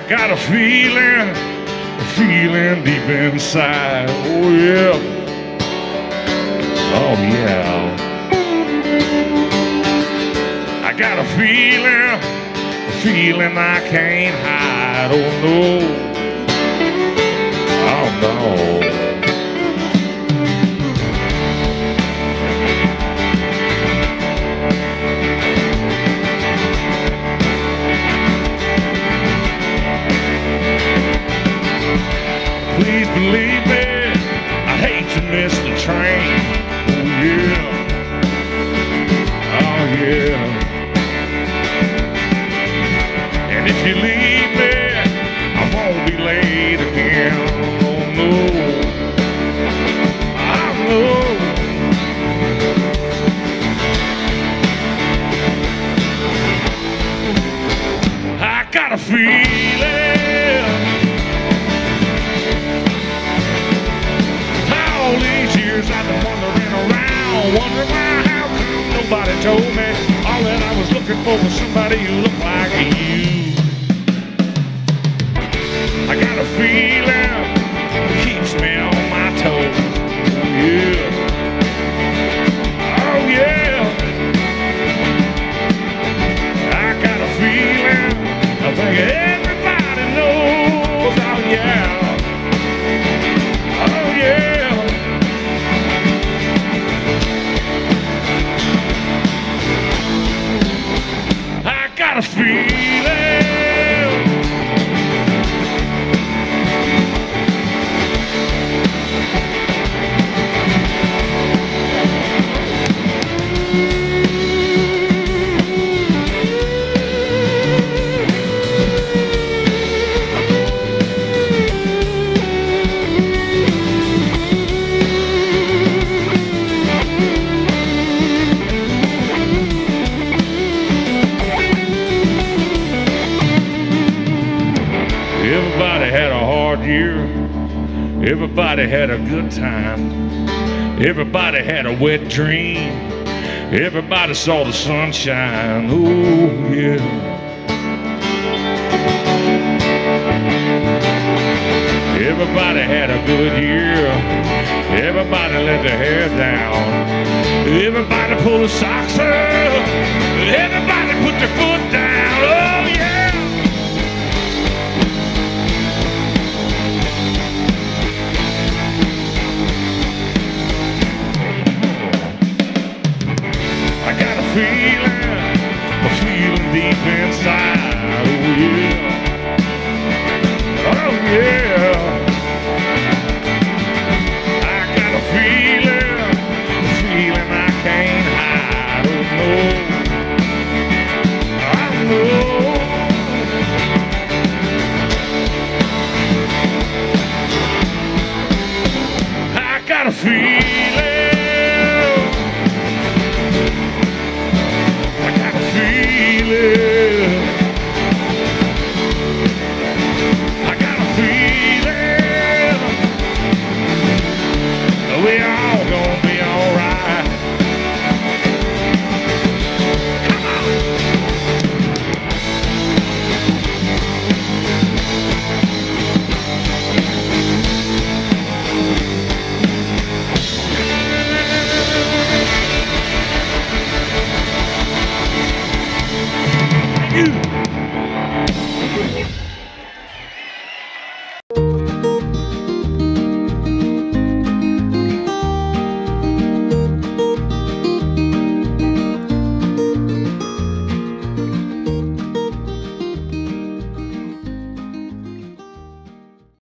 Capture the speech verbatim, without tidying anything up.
got a feeling, a feeling deep inside. Oh yeah, oh yeah. I got a feeling, a feeling I can't hide. Oh no, oh no. Please believe me, I hate to miss the train. Oh yeah, oh yeah. And if you leave me, I won't be late again. Oh no, I know. I got a feeling. All these years I've been wandering around, wondering why, how come nobody told me all that I was looking for was somebody who looked like you. I got a feeling that keeps me on my toes. Yeah. Oh yeah. I got a feeling I think everybody knows. Oh yeah. Oh yeah. Got a feeling. Everybody had a hard year. Everybody had a good time. Everybody had a wet dream. Everybody saw the sunshine. Oh yeah. Everybody had a good year. Everybody let their hair down. Everybody pulled the socks up. Everybody put their foot down. Oh yeah. I got a feeling, a feeling deep inside. Oh yeah, oh yeah. I got a feeling, a feeling I can't hide. Oh no, I know. I got a feeling. I got a feeling we all gonna be alright. Come on. You